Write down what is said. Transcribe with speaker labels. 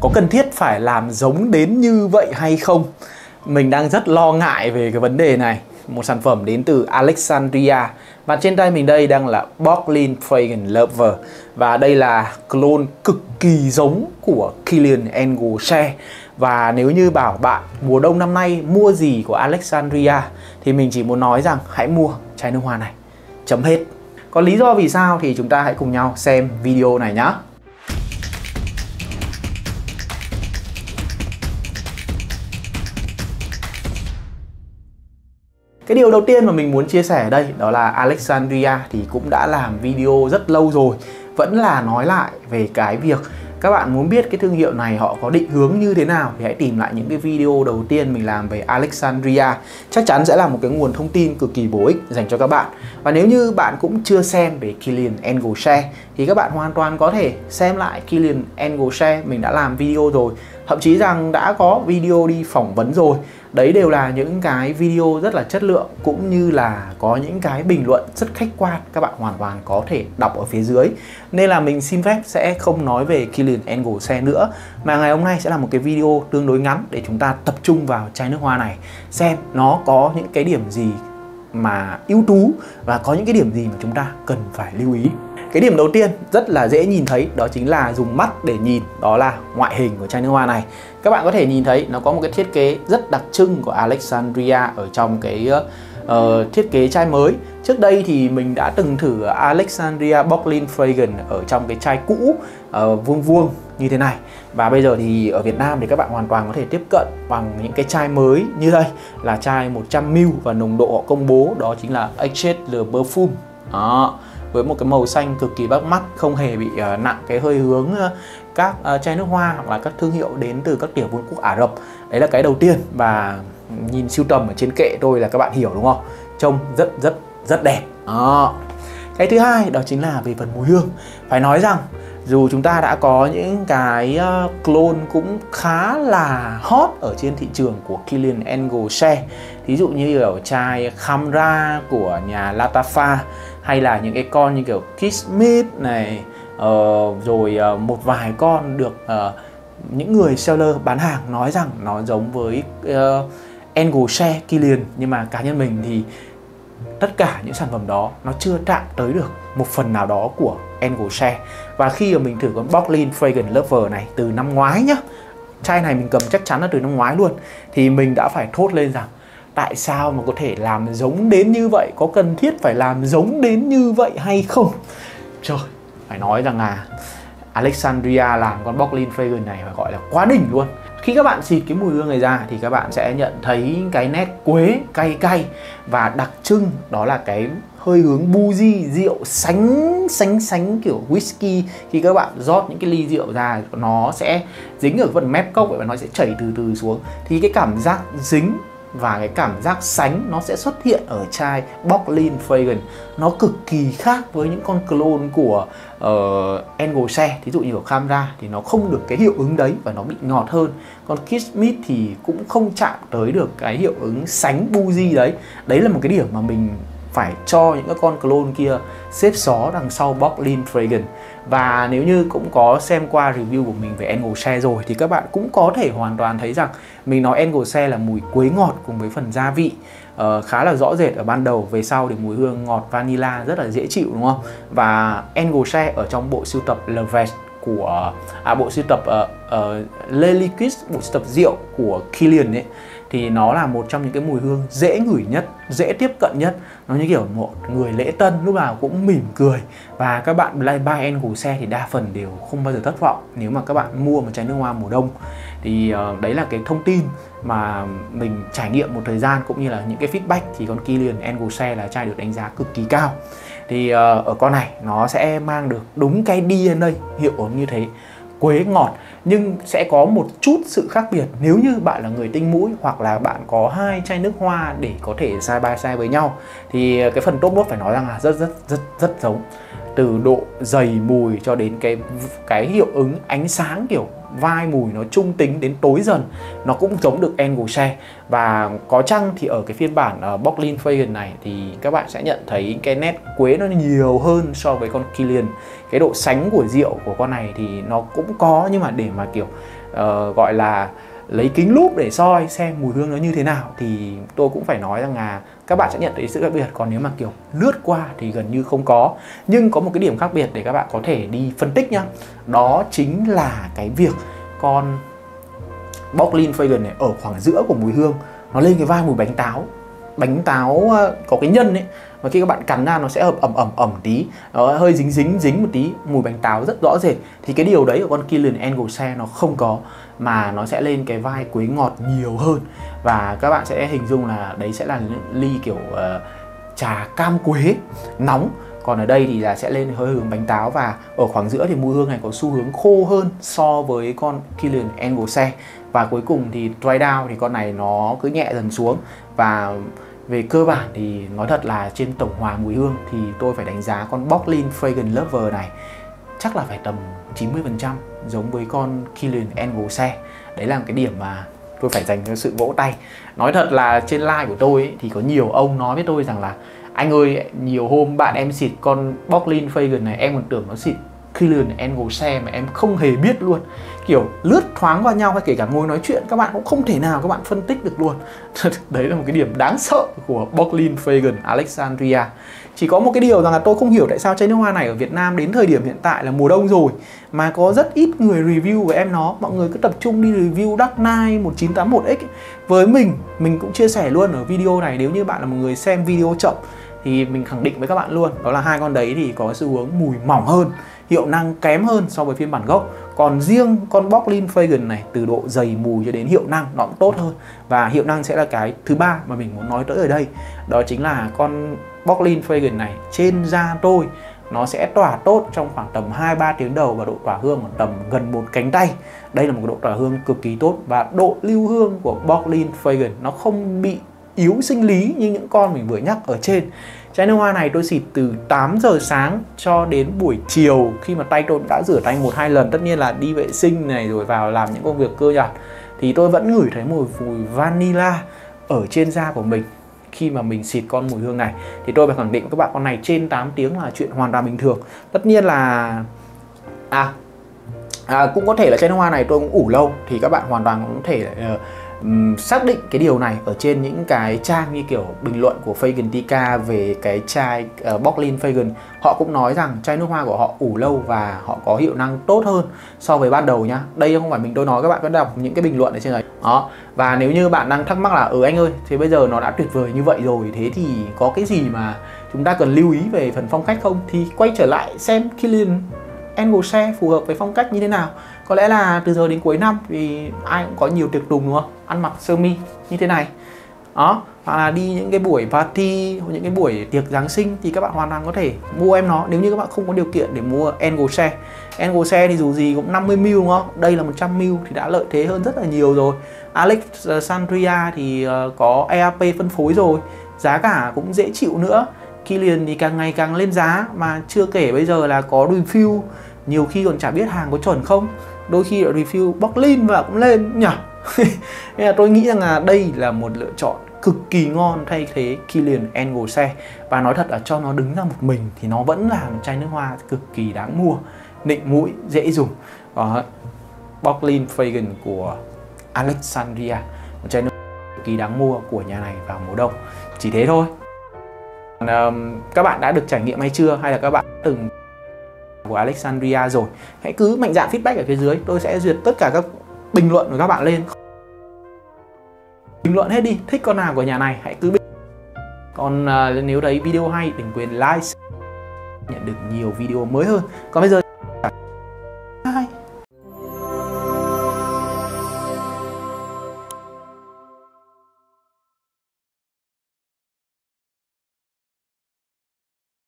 Speaker 1: có cần thiết phải làm giống đến như vậy hay không? Mình đang rất lo ngại về cái vấn đề này. Một sản phẩm đến từ Alexandria. Và trên tay mình đây đang là Bocklin Fragrance Lover. Và đây là clone cực kỳ giống của Kilian Engelsche. Và nếu như bảo bạn mùa đông năm nay mua gì của Alexandria thì mình chỉ muốn nói rằng hãy mua chai nước hoa này. Chấm hết. Còn lý do vì sao thì chúng ta hãy cùng nhau xem video này nhé. Cái điều đầu tiên mà mình muốn chia sẻ ở đây đó là Alexandria thì cũng đã làm video rất lâu rồi. Vẫn là nói lại về cái việc các bạn muốn biết cái thương hiệu này họ có định hướng như thế nào thì hãy tìm lại những cái video đầu tiên mình làm về Alexandria. Chắc chắn sẽ là một cái nguồn thông tin cực kỳ bổ ích dành cho các bạn. Và nếu như bạn cũng chưa xem về Kilian Engelsche thì các bạn hoàn toàn có thể xem lại Kilian Engelsche. Mình đã làm video rồi, thậm chí rằng đã có video đi phỏng vấn rồi. Đấy đều là những cái video rất là chất lượng cũng như là có những cái bình luận rất khách quan các bạn hoàn toàn có thể đọc ở phía dưới. Nên là mình xin phép sẽ không nói về Kilian Engelsche nữa, mà ngày hôm nay sẽ là một cái video tương đối ngắn để chúng ta tập trung vào chai nước hoa này, xem nó có những cái điểm gì mà ưu tú và có những cái điểm gì mà chúng ta cần phải lưu ý. Cái điểm đầu tiên rất là dễ nhìn thấy đó chính là dùng mắt để nhìn, đó là ngoại hình của chai nước hoa này. Các bạn có thể nhìn thấy nó có một cái thiết kế rất đặc trưng của Alexandria ở trong cái thiết kế chai mới. Trước đây thì mình đã từng thử Alexandria Bocklin Fragrance ở trong cái chai cũ vuông vuông như thế này. Và bây giờ thì ở Việt Nam thì các bạn hoàn toàn có thể tiếp cận bằng những cái chai mới như đây, là chai 100ml và nồng độ họ công bố đó chính là Exchange Le Parfum. Đó, với một cái màu xanh cực kỳ bắt mắt, không hề bị nặng cái hơi hướng các chai nước hoa hoặc là các thương hiệu đến từ các tiểu vương quốc Ả Rập. Đấy là cái đầu tiên, và nhìn sưu tầm ở trên kệ tôi là các bạn hiểu đúng không? Trông rất đẹp. Đó. Cái thứ hai đó chính là về phần mùi hương. Phải nói rằng dù chúng ta đã có những cái clone cũng khá là hot ở trên thị trường của Kilian Engelsche, thí dụ như ở chai Khamra của nhà Lattafa, hay là những cái con như kiểu Kiss Meet này, rồi một vài con được những người seller bán hàng nói rằng nó giống với Engelsche Kilian. Nhưng mà cá nhân mình thì tất cả những sản phẩm đó nó chưa chạm tới được một phần nào đó của Engelsche. Và khi mà mình thử con Bocklin Fragrance Lover này từ năm ngoái nhá, chai này mình cầm chắc chắn là từ năm ngoái luôn, thì mình đã phải thốt lên rằng tại sao mà có thể làm giống đến như vậy, có cần thiết phải làm giống đến như vậy hay không? Trời, phải nói rằng là Alexandria làm con Bocklin Fragrance này phải gọi là quá đỉnh luôn. Khi các bạn xịt cái mùi hương này ra thì các bạn sẽ nhận thấy cái nét quế cay cay, và đặc trưng đó là cái hơi hướng bougie, rượu sánh kiểu whisky. Khi các bạn rót những cái ly rượu ra, nó sẽ dính ở phần mép cốc và nó sẽ chảy từ từ xuống, thì cái cảm giác dính và cái cảm giác sánh nó sẽ xuất hiện ở chai Bocklin Fragrance. Nó cực kỳ khác với những con clone của Engelsche. Thí dụ như ở Khamra thì nó không được cái hiệu ứng đấy và nó bị ngọt hơn. Còn Kiss Meet thì cũng không chạm tới được cái hiệu ứng sánh bougie đấy. Đấy là một cái điểm mà mình phải cho những cái con clone kia xếp xó đằng sau Bocklin Fragrance. Và nếu như cũng có xem qua review của mình về Engelsche rồi thì các bạn cũng có thể hoàn toàn thấy rằng mình nói Engelsche là mùi quế ngọt cùng với phần gia vị khá là rõ rệt ở ban đầu, về sau thì mùi hương ngọt vanilla rất là dễ chịu đúng không? Và Engelsche ở trong bộ sưu tập Le Vert của bộ sưu tập Le Liquid, bộ sưu tập rượu của Kilian ấy, thì nó là một trong những cái mùi hương dễ ngửi nhất, dễ tiếp cận nhất. Nó như kiểu một người lễ tân lúc nào cũng mỉm cười. Và các bạn buy Engelsche thì đa phần đều không bao giờ thất vọng nếu mà các bạn mua một chai nước hoa mùa đông. Thì đấy là cái thông tin mà mình trải nghiệm một thời gian, cũng như là những cái feedback. Thì con Kilian Engelsche là chai được đánh giá cực kỳ cao. Thì ở con này nó sẽ mang được đúng cái DNA hiệu ứng như thế, quế ngọt, nhưng sẽ có một chút sự khác biệt nếu như bạn là người tinh mũi hoặc là bạn có hai chai nước hoa để có thể side by side với nhau. Thì cái phần top nốt phải nói rằng là rất giống, từ độ dày mùi cho đến cái hiệu ứng ánh sáng, kiểu vai mùi nó trung tính đến tối dần, nó cũng giống được Engelsche. Và có chăng thì ở cái phiên bản Bocklin Fragrance này thì các bạn sẽ nhận thấy cái nét quế nó nhiều hơn so với con Kilian. Cái độ sánh của rượu của con này thì nó cũng có, nhưng mà để mà kiểu gọi là lấy kính lúp để soi xem mùi hương nó như thế nào, thì tôi cũng phải nói rằng là các bạn sẽ nhận thấy sự khác biệt. Còn nếu mà kiểu lướt qua thì gần như không có. Nhưng có một cái điểm khác biệt để các bạn có thể đi phân tích nhá. Đó chính là cái việc con Bocklin Fragrance này ở khoảng giữa của mùi hương nó lên cái vai mùi bánh táo. Bánh táo có cái nhân ấy, và khi các bạn cắn ra nó sẽ hợp ẩm tí, nó hơi dính một tí, mùi bánh táo rất rõ rệt. Thì cái điều đấy ở con Kilian Engleset nó không có, mà nó sẽ lên cái vai quế ngọt nhiều hơn. Và các bạn sẽ hình dung là đấy sẽ là ly kiểu trà cam quế nóng. Còn ở đây thì là sẽ lên hơi hướng bánh táo, và ở khoảng giữa thì mùi hương này có xu hướng khô hơn so với con Kilian Engleset. Và cuối cùng thì dry down thì con này nó cứ nhẹ dần xuống. Và về cơ bản thì nói thật là trên tổng hòa mùi hương thì tôi phải đánh giá con Bocklin Fragrance Lover này chắc là phải tầm 90%, giống với con Kilian Engleset. Đấy là một cái điểm mà tôi phải dành cho sự vỗ tay. Nói thật là trên live của tôi ấy, thì có nhiều ông nói với tôi rằng là anh ơi, nhiều hôm bạn em xịt con Bocklin Fragrance này em còn tưởng nó xịt Kilian Engleset mà em không hề biết luôn. Kiểu lướt thoáng qua nhau hay kể cả ngồi nói chuyện các bạn cũng không thể nào các bạn phân tích được luôn. Đấy là một cái điểm đáng sợ của Bocklin Fragrance Alexandria. Chỉ có một cái điều rằng là tôi không hiểu tại sao chai nước hoa này ở Việt Nam đến thời điểm hiện tại là mùa đông rồi mà có rất ít người review về em nó. Mọi người cứ tập trung đi review Dark Knight 1981X. Với mình cũng chia sẻ luôn ở video này, nếu như bạn là một người xem video chậm thì mình khẳng định với các bạn luôn, đó là hai con đấy thì có xu hướng mùi mỏng hơn, hiệu năng kém hơn so với phiên bản gốc. Còn riêng con Bocklin Fragrance này, từ độ dày mùi cho đến hiệu năng nó cũng tốt hơn. Và hiệu năng sẽ là cái thứ ba mà mình muốn nói tới ở đây. Đó chính là con Bocklin Fragrance này trên da tôi nó sẽ tỏa tốt trong khoảng tầm 2-3 tiếng đầu, và độ tỏa hương khoảng tầm gần một cánh tay. Đây là một độ tỏa hương cực kỳ tốt, và độ lưu hương của Bocklin Fragrance nó không bị yếu sinh lý như những con mình vừa nhắc ở trên. Chai nước hoa này tôi xịt từ 8 giờ sáng cho đến buổi chiều, khi mà tay tôi đã rửa tay 1-2 lần, tất nhiên là đi vệ sinh này rồi vào làm những công việc cơ nhặt, thì tôi vẫn ngửi thấy mùi vanilla ở trên da của mình khi mà mình xịt con mùi hương này. Thì tôi phải khẳng định với các bạn, con này trên 8 tiếng là chuyện hoàn toàn bình thường. Tất nhiên là cũng có thể là chai nước hoa này tôi cũng ủ lâu, thì các bạn hoàn toàn cũng có thể xác định cái điều này ở trên những cái trang như kiểu bình luận của Fragrantica về cái chai Bocklin Fragrance. Họ cũng nói rằng chai nước hoa của họ ủ lâu và họ có hiệu năng tốt hơn so với ban đầu nhá. Đây không phải mình tôi nói, các bạn có đọc những cái bình luận ở trên đấy đó. Và nếu như bạn đang thắc mắc là anh ơi, thế bây giờ nó đã tuyệt vời như vậy rồi, thế thì có cái gì mà chúng ta cần lưu ý về phần phong cách không, thì quay trở lại xem Kilian Engleset phù hợp với phong cách như thế nào. Có lẽ là từ giờ đến cuối năm thì ai cũng có nhiều tiệc tùng đúng không? Ăn mặc sơ mi như thế này đó, hoặc là đi những cái buổi party hoặc những cái buổi tiệc Giáng sinh thì các bạn hoàn toàn có thể mua em nó, nếu như các bạn không có điều kiện để mua Engleset. Engleset thì dù gì cũng 50ml đúng không? Đây là 100ml thì đã lợi thế hơn rất là nhiều rồi. Alexandria thì có EAP phân phối rồi, giá cả cũng dễ chịu nữa. Kilian thì càng ngày càng lên giá, mà chưa kể bây giờ là có refill, nhiều khi còn chả biết hàng có chuẩn không. Đôi khi là refill Bocklin và cũng lên nhỉ. Nên là tôi nghĩ rằng là đây là một lựa chọn cực kỳ ngon thay thế Kilian Engleset. Và nói thật là cho nó đứng ra một mình thì nó vẫn là một chai nước hoa cực kỳ đáng mua, nịnh mũi, dễ dùng. Bocklin Fragrance của Alexandria, một chai nước cực kỳ đáng mua của nhà này vào mùa đông. Chỉ thế thôi. Các bạn đã được trải nghiệm hay chưa, hay là các bạn từng của Alexandria rồi, hãy cứ mạnh dạn feedback ở phía dưới. Tôi sẽ duyệt tất cả các bình luận của các bạn lên, bình luận hết đi, thích con nào của nhà này hãy cứ bình. Còn nếu thấy video hay đừng quên like, nhận được nhiều video mới hơn. Còn bây giờ